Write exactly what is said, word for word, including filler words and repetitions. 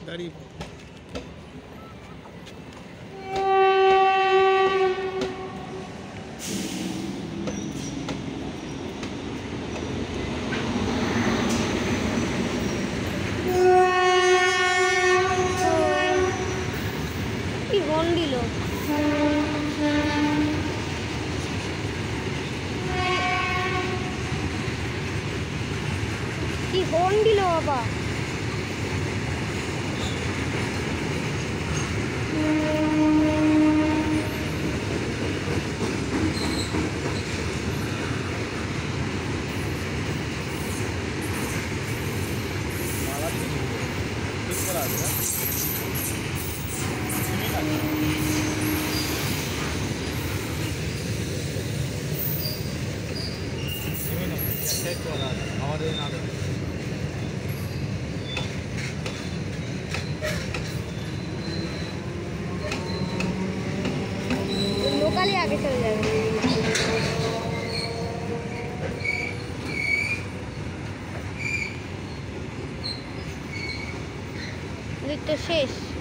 দাঁড়িয়ে কি হর্ন দিল কি হর্ন দিল বাবা लोकल ही आगे चल जाएगा तो शेष